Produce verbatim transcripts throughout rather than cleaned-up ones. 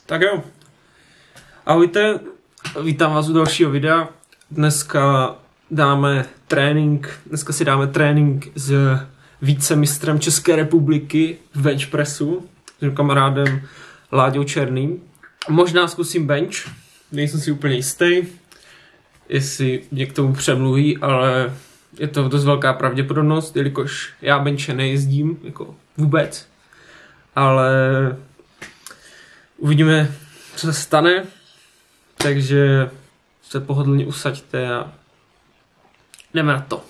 Tak jo. Ahojte, vítám vás u dalšího videa. Dneska dáme trénink, dneska si dáme trénink s vicemistrem České republiky v benchpressu, s kamarádem Láďou Černým. Možná zkusím bench, nejsem si úplně jistý, jestli mě k tomu přemluví, ale je to dost velká pravděpodobnost, jelikož já benche nejezdím, jako vůbec. Ale uvidíme, co se stane, takže se pohodlně usaďte a jdeme na to.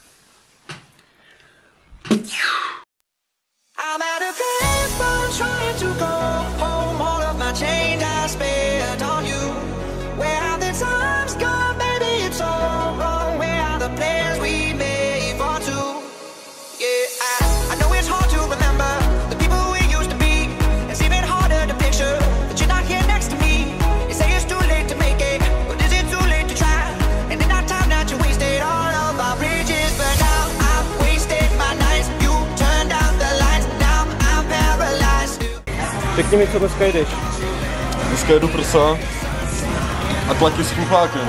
Řekni mi, co dneska jdeš. Dneska jedu prsa a tlaky s chlumpákem.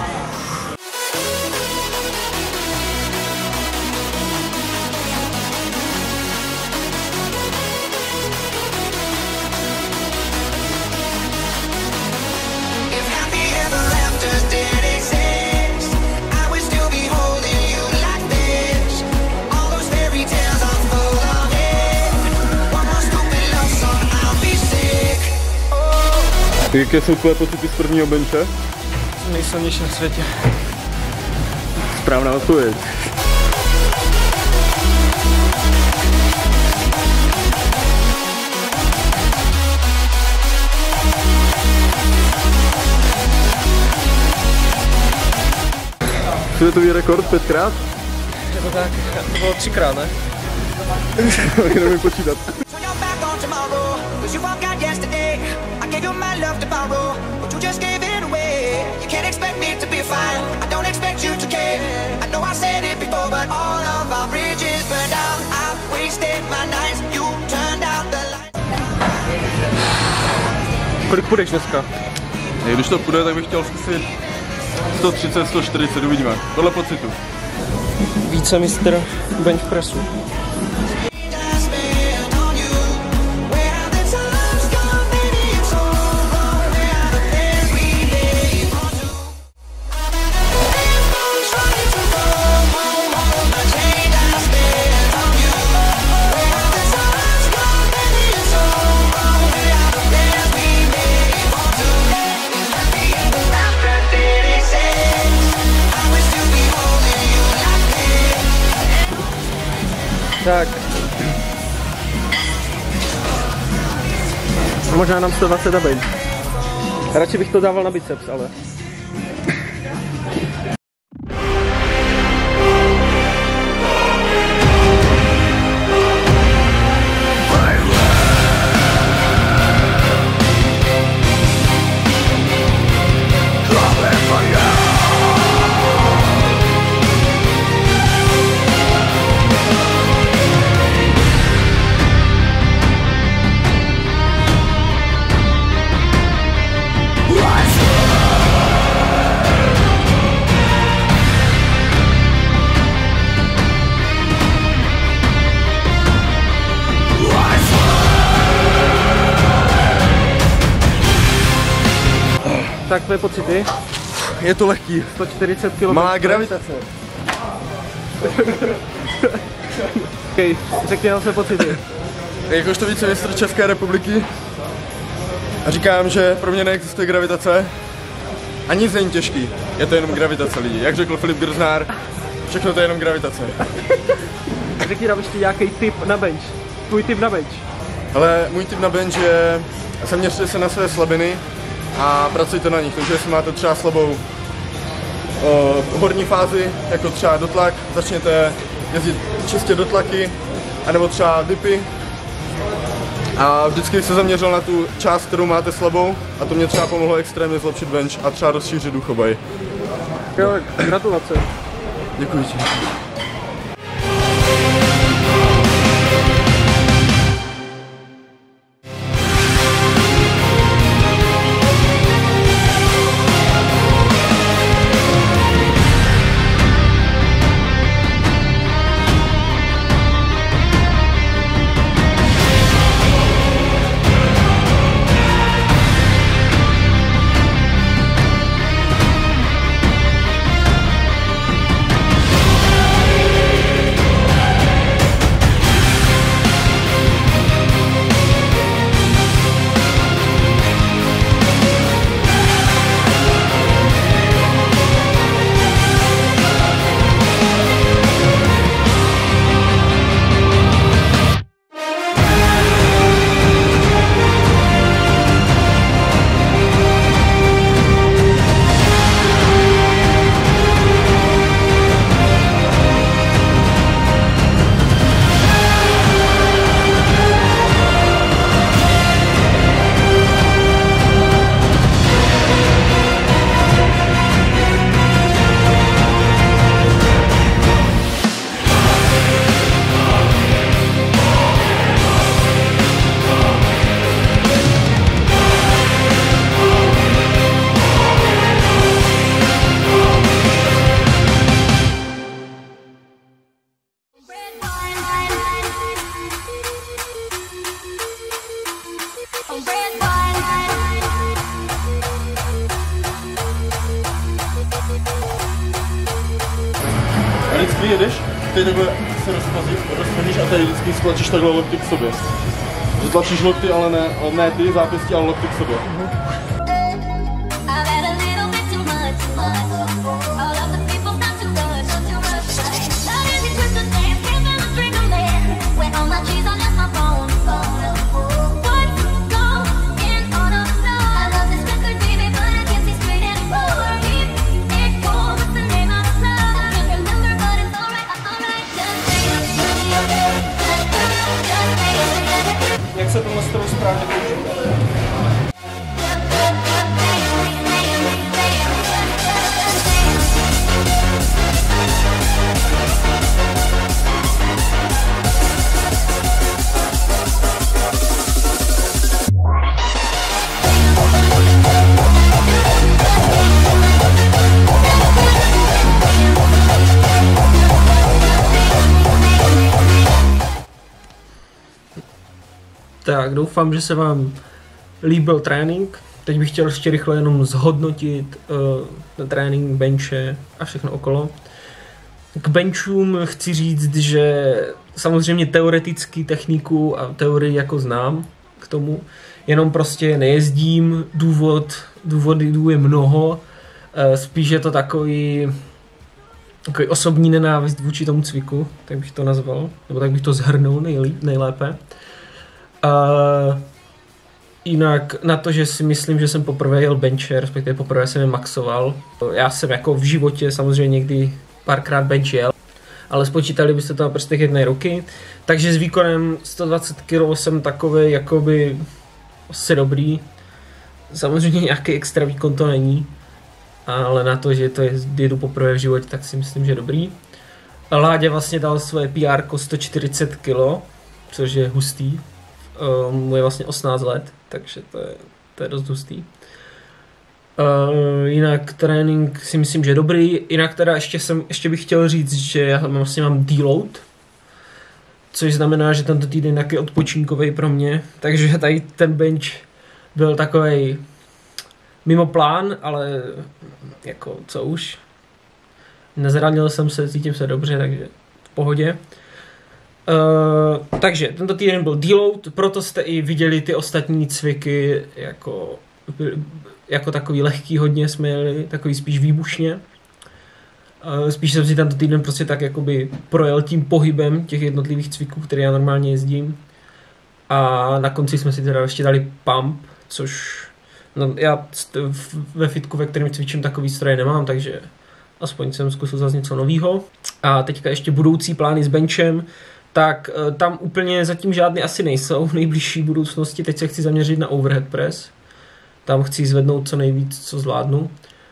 Jaké jsou tvoje pocity z prvního benče? Jsem nejsilnější na světě. Správná odpověď. Světový rekord pětkrát? Je to tak, to bylo třikrát, ne? Tak jenom mi počítat. Kolik půjdeš dneska? Když to půjde, tak bych chtěl zkusit sto třicet, sto čtyřicet, uvidíme. Podle pocitu. Vicemistr benchpressu. Tak. Možná nám sto dvacet na bench. Radši bych to dával na biceps, ale... Tak tvoje pocity? Je to lehký. sto čtyřicet kilogramů. Malá gravitace. Okej, řekni nám své pocity. Jakožto vicemistr České republiky a říkám, že pro mě neexistuje gravitace a nic není těžký. Je to jenom gravitace lidi. Jak řekl Filip Grznár, všechno to je jenom gravitace. Řekni nám ještě nějaký tip na bench. Tvůj tip na bench. Ale můj tip na bench je, zaměřte se na své slabiny a pracujte na nich, takže jestli máte třeba slabou uh, horní fázi, jako třeba dotlak, začněte jezdit čistě dotlaky, anebo třeba dipy a vždycky se zaměřil na tu část, kterou máte slabou a to mě třeba pomohlo extrémně zlepšit bench a třeba rozšířit duchobej. Jo, gratulace. Děkuji ti. ty jedeš, ty takhle se rozpozíš a tady vždycky stlačíš takhle lokty k sobě. Že tlačíš lokty, ale ne, ne ty zápěstí, ale lokty k sobě. Uh-huh. Jak se tohle stroj správně používá? Tak, doufám, že se vám líbil trénink. Teď bych chtěl ještě rychle jenom zhodnotit uh, trénink, benche a všechno okolo. K benchům chci říct, že samozřejmě teoreticky techniku a teorii jako znám k tomu, jenom prostě nejezdím, důvod, důvodů je mnoho, uh, spíš je to takový, takový osobní nenávist vůči tomu cviku, tak bych to nazval, nebo tak bych to zhrnul nejlíp, nejlépe. Uh, jinak na to, že si myslím, že jsem poprvé jel benche, respektive poprvé jsem je maxoval. Já jsem jako v životě samozřejmě někdy párkrát bench jel, ale spočítali byste to na prstech jedné ruky. Takže s výkonem sto dvacet kilogramů jsem takový jakoby asi dobrý. Samozřejmě nějaký extra výkon to není, ale na to, že to je, jedu poprvé v životě, tak si myslím, že je dobrý. Láďa vlastně dal svoje P R sto čtyřicet kilogramů, což je hustý. Uh, mu je vlastně osmnáct let, takže to je, to je dost hustý. Uh, jinak trénink si myslím, že je dobrý. Jinak teda ještě, jsem, ještě bych chtěl říct, že já vlastně mám deload, což znamená, že tento týden je odpočinkový pro mě, takže tady ten bench byl takovej mimo plán, ale jako co už. Nezranil jsem se, cítím se dobře, takže v pohodě. Uh, takže tento týden byl deload, proto jste i viděli ty ostatní cviky jako, jako takový lehký, hodně jsme jeli, takový spíš výbušně. Uh, spíš jsem si tento týden prostě tak jakoby projel tím pohybem těch jednotlivých cviků, které já normálně jezdím. A na konci jsme si teda ještě dali pump, což no, já ve fitku, ve kterém cvičím, takový stroje nemám, takže aspoň jsem zkusil zase něco novýho. A teďka ještě budoucí plány s benchem, tak tam úplně zatím žádný asi nejsou v nejbližší budoucnosti. Teď se chci zaměřit na overhead press. Tam chci zvednout co nejvíc, co zvládnu.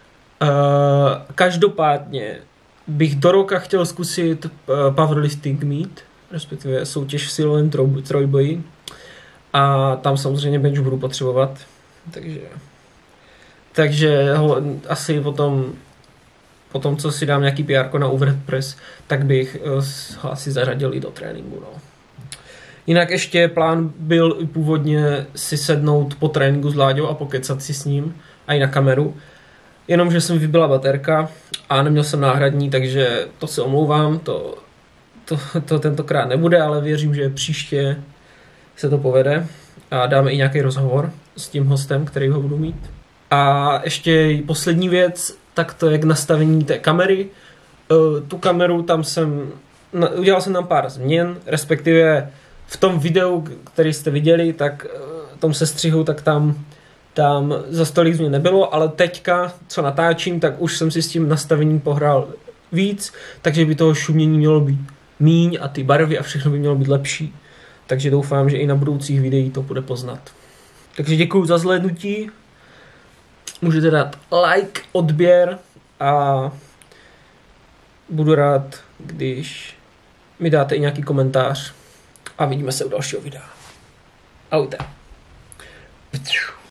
Každopádně bych do roka chtěl zkusit powerlifting meet, respektive soutěž v silovém trojboji. A tam samozřejmě bench budu potřebovat. Takže, takže ho, asi potom po tom, co si dám nějaký P R na overhead press, tak bych ho asi zařadil i do tréninku. No. Jinak ještě plán byl původně si sednout po tréninku s Láďou a pokecat si s ním a i na kameru. Jenomže jsem vybila baterka a neměl jsem náhradní, takže to se omlouvám, to, to, to tentokrát nebude, ale věřím, že příště se to povede a dáme i nějaký rozhovor s tím hostem, který ho budu mít. A ještě poslední věc, tak to je k nastavení té kamery. Tu kameru tam jsem, udělal jsem tam pár změn, respektive v tom videu, který jste viděli, tak v tom sestřihu, tak tam, tam za stolik změn nebylo, ale teďka, co natáčím, tak už jsem si s tím nastavením pohrál víc, takže by toho šumění mělo být míň a ty barvy a všechno by mělo být lepší. Takže doufám, že i na budoucích videích to bude poznat. Takže děkuju za zhlédnutí. Můžete dát like, odběr a budu rád, když mi dáte i nějaký komentář a vidíme se u dalšího videa. Ahojte.